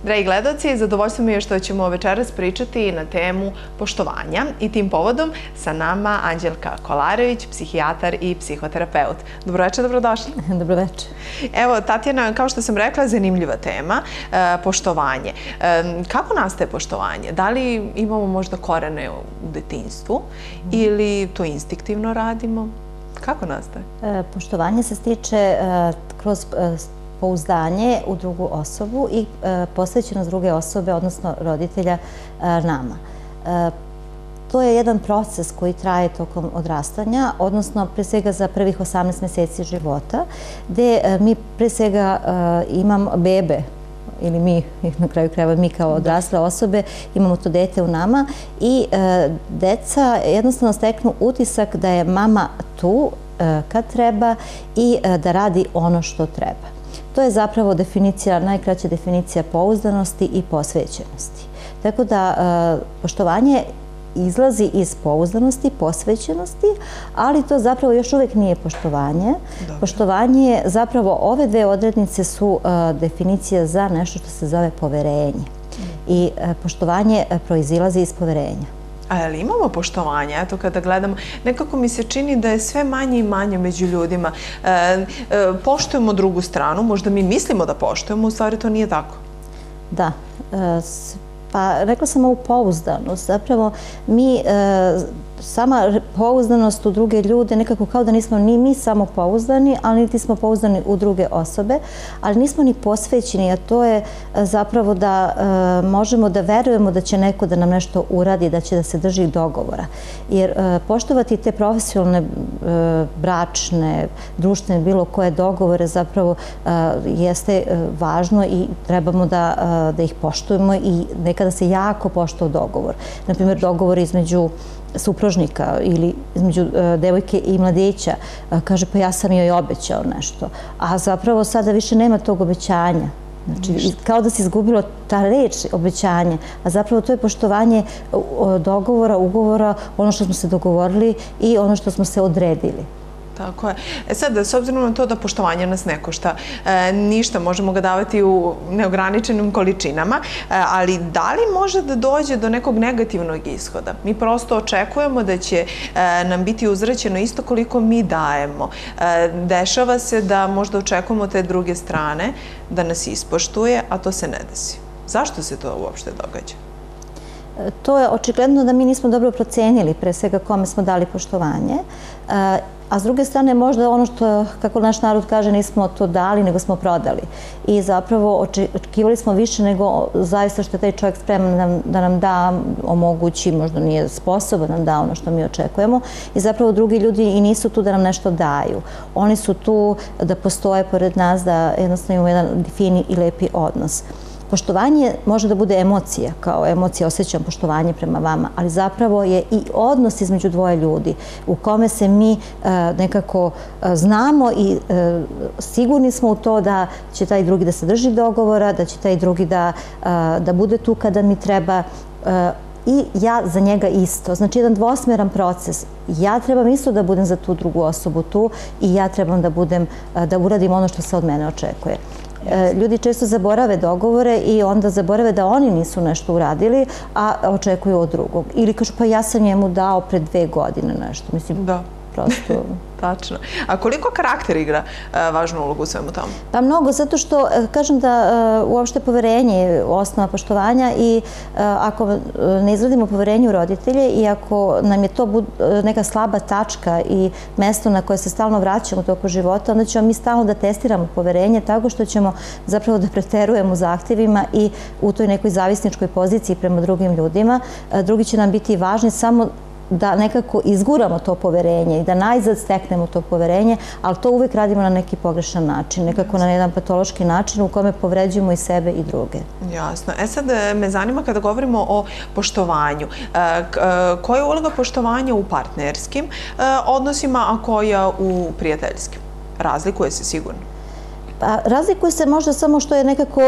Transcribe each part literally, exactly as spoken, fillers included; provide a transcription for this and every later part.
Dragi gledalci, zadovoljstvo mi je što ćemo večeras pričati na temu poštovanja i tim povodom sa nama Anđelka Kolarević, psihijatar i psihoterapeut. Dobroveče, dobrodošli. Dobroveče. Evo, Tatjana, kao što sam rekla, zanimljiva tema, poštovanje. Kako nastaje poštovanje? Da li imamo možda korene u detinjstvu ili to instinktivno radimo? Kako nastaje? Poštovanje se stiče kroz pouzdanje u drugu osobu i posvećenost druge osobe, odnosno roditelja, nama. To je jedan proces koji traje tokom odrastanja, odnosno pre svega za prvih osamnaest meseci života, gde mi pre svega imamo bebe, ili mi, na kraju krajeva mi kao odrasle osobe, imamo to dete u nama i deca jednostavno steknu utisak da je mama tu kad treba i da radi ono što treba. To je zapravo definicija, najkraća definicija pouzdanosti i posvećenosti. Tako da poštovanje izlazi iz pouzdanosti, posvećenosti, ali to zapravo još uvijek nije poštovanje. Poštovanje je zapravo, ove dve odrednice su definicija za nešto što se zove poverenje. I poštovanje proizilazi iz poverenja. A je li imamo poštovanje? Eto, kada gledamo, nekako mi se čini da je sve manje i manje među ljudima. Poštujemo drugu stranu, možda mi mislimo da poštujemo, u stvari to nije tako. Da. Pa rekla sam ovu pouzdanost. Zapravo mi, sama pouzdanost u druge ljude, nekako kao da nismo ni mi samo pouzdani, ali niti smo pouzdani u druge osobe, ali nismo ni posvećeni, a to je zapravo da možemo da verujemo da će neko da nam nešto uradi, da će da se drži dogovora. Jer poštovati te profesionalne, bračne, društvene, bilo koje dogovore zapravo jeste važno i trebamo da ih poštujemo i nekada se jako poštuje dogovor. Naprimjer, dogovor između supružnika ili između devojke i mladića, kaže pa ja sam joj obećao nešto, a zapravo sada više nema tog obećanja. Znači, kao da se izgubilo ta reč obećanje, a zapravo to je poštovanje dogovora, ugovora, ono što smo se dogovorili i ono što smo se odredili. Tako je. E sad, s obzirom na to da poštovanje nas ne košta ništa, možemo ga davati u neograničenim količinama, ali da li može da dođe do nekog negativnog ishoda? Mi prosto očekujemo da će nam biti uzvraćeno isto koliko mi dajemo. Dešava se da možda očekujemo te druge strane da nas ispoštuje, a to se ne desi. Zašto se to uopšte događa? To je očigledno da mi nismo dobro procenili pre svega kome smo dali poštovanje, a s druge strane možda ono što, kako naš narod kaže, nismo to dali, nego smo prodali. I zapravo očekivali smo više nego zaista što je taj čovjek spreman da nam da, omogući, možda nije sposoban nam da ono što mi očekujemo. I zapravo drugi ljudi i nisu tu da nam nešto daju. Oni su tu da postoje pored nas, da jednostavno imamo jedan fini i lepi odnos. Poštovanje može da bude emocija, kao emocija osjećam poštovanje prema vama, ali zapravo je i odnos između dvoje ljudi u kome se mi nekako znamo i sigurni smo u to da će taj drugi da se drži dogovora, da će taj drugi da bude tu kada mi treba i ja za njega isto. Znači, jedan dvosmeran proces. Ja trebam isto da budem za tu drugu osobu tu i ja trebam da budem, da uradim ono što se od mene očekuje. Ljudi često zaborave dogovore i onda zaborave da oni nisu nešto uradili, a očekuju od drugog. Ili kažu, pa ja sam njemu dao pre dve godine nešto. Mislim, prosto... Tačno. A koliko karakter igra važnu ulogu u svemu tomu? Pa mnogo, zato što kažem da uopšte poverenje je osnova poštovanja i ako ne izradimo poverenje u roditelje i ako nam je to neka slaba tačka i mesto na koje se stalno vraćamo u toku života, onda ćemo mi stalno da testiramo poverenje tako što ćemo zapravo da preterujemo u zahtjevima i u toj nekoj zavisničkoj poziciji prema drugim ljudima. Drugi će nam biti važni samo da nekako izguramo to poverenje i da najzad steknemo to poverenje, ali to uvijek radimo na neki pogrešan način, nekako na jedan patološki način u kome povređujemo i sebe i druge. Jasno. E sad me zanima kada govorimo o poštovanju. Koja je uloga poštovanja u partnerskim odnosima, a koja u prijateljskim? Razlikuje se sigurno? Razlikuje se možda samo što je nekako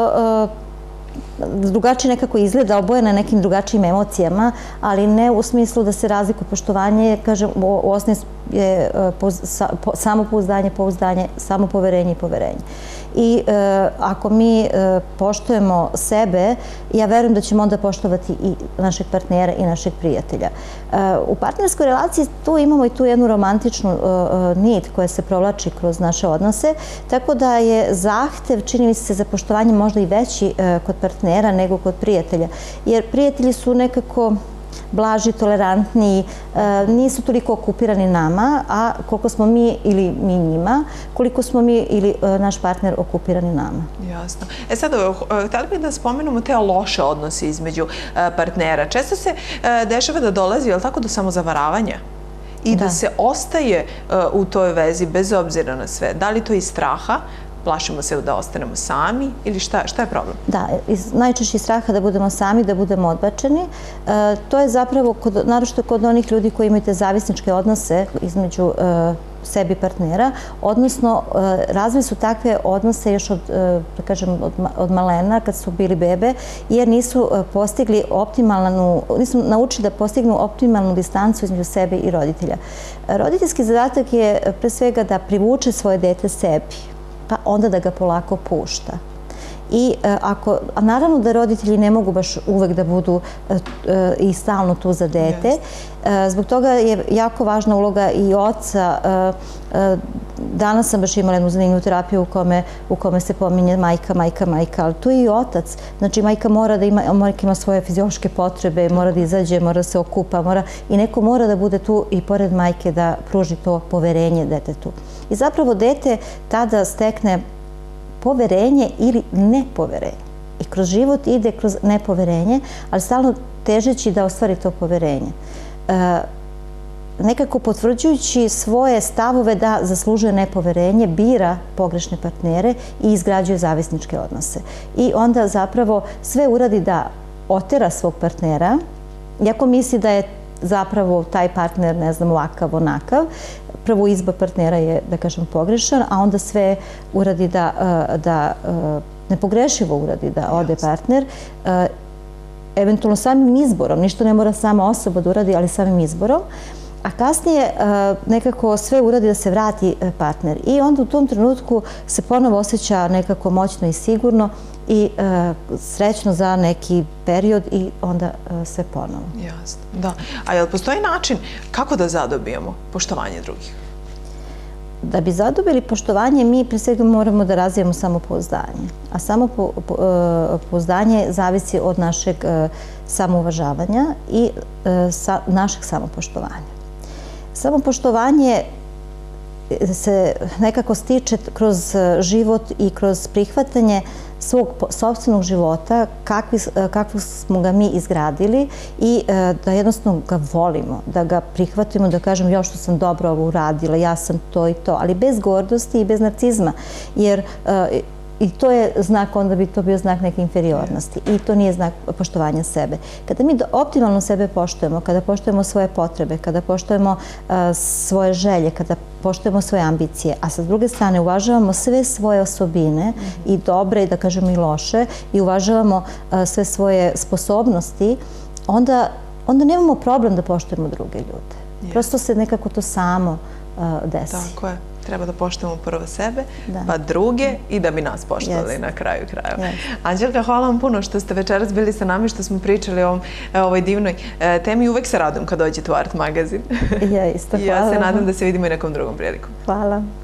drugačije nekako izgleda, oboje na nekim drugačijim emocijama, ali ne u smislu da se razlikuje poštovanje, kažem, u osnovi je samopouzdanje, pouzdanje, samopoverenje i poverenje. i ako mi poštujemo sebe, ja verujem da ćemo onda poštovati i našeg partnera i našeg prijatelja. U partnerskoj relaciji tu imamo i tu jednu romantičnu nit koja se provlači kroz naše odnose, tako da je zahtev, čini mi se, za poštovanje možda i veći kod partnera nego kod prijatelja. Jer prijatelji su nekako blaži, tolerantniji, nisu toliko okupirani nama, a koliko smo mi ili mi njima, koliko smo mi ili naš partner okupirani nama. Jasno. E sad, htjela bih da spomenemo te loše odnose između partnera. Često se dešava da dolazi, je li tako, do samozavaravanja? I da se ostaje u toj vezi bez obzira na sve. Da li to iz straha? Plašimo se da ostanemo sami ili šta, šta je problem? Da, najčešće iz straha da budemo sami, da budemo odbačeni. E, to je zapravo, kod, naročito kod onih ljudi koji imaju te zavisničke odnose između e, sebi partnera, odnosno e, razvili su takve odnose još od, e, da kažem, od, od malena, kad su bili bebe, jer nisu postigli optimalnu, nisu naučili da postignu optimalnu distancu između sebe i roditelja. Roditeljski zadatak je pre svega da privuče svoje dete sebi, pa onda da ga polako pušta. I ako, a naravno da roditelji ne mogu baš uvek da budu i stalno tu za dete. Zbog toga je jako važna uloga i oca. Danas sam baš imala jednu zanimljivu terapiju u kome, u kome se pominje majka, majka, majka, ali tu je i otac. Znači, majka mora da ima, majka ima svoje fiziološke potrebe, mora da izađe, mora da se okupa, mora, i neko mora da bude tu i pored majke da pruži to poverenje detetu. I zapravo dete tada stekne poverenje ili nepoverenje. I kroz život ide kroz nepoverenje, ali stalno težeći da ostvari to poverenje. E, nekako potvrđujući svoje stavove da zaslužuje nepoverenje, bira pogrešne partnere i izgrađuje zavisničke odnose. I onda zapravo sve uradi da otera svog partnera, iako misli da je zapravo taj partner, ne znam, ovakav, onakav. Prvo izbor partnera je, da kažem, pogrešan, a onda sve uradi da, da nepogrešivo uradi da ode partner, eventualno samim izborom, ništa ne mora sama osoba da uradi, ali samim izborom, a kasnije nekako sve uradi da se vrati partner. I onda u tom trenutku se ponovo osjeća nekako moćno i sigurno i srećno za neki period i onda sve ponovo. Jasno, da. A je li postoji način kako da zadobijemo poštovanje drugih? Da bi zadobili poštovanje, mi pre svega moramo da razvijemo samopouzdanje. A samopouzdanje zavisi od našeg samouvažavanja i našeg samopoštovanja. Samopoštovanje se nekako stiče kroz život i kroz prihvatanje svog sopstvenog života, kakvi smo ga mi izgradili i da jednostavno ga volimo, da ga prihvatimo, da kažemo još što sam dobro ovo uradila, ja sam to i to, ali bez gordosti i bez narcizma, jer i to je znak, onda bi to bio znak neke inferiornosti i to nije znak poštovanja sebe. Kada mi optimalno sebe poštujemo, kada poštujemo svoje potrebe, kada poštujemo svoje želje, kada poštujemo svoje ambicije, a sa druge strane uvažavamo sve svoje osobine i dobre i da kažemo i loše i uvažavamo sve svoje sposobnosti, onda, onda nemamo problem da poštujemo druge ljude. Prosto se nekako to samo desi. Tako je. Treba da poštujemo prvo sebe, pa druge i da bi nas poštovali na kraju krajeva. Anđelka, hvala vam puno što ste večeras bili sa nami, što smo pričali o ovoj divnoj temi. Uvek se radujem kad dođete u Art magazin. Ja isto, hvala. Ja se nadam da se vidimo i nekom drugom prilikom. Hvala.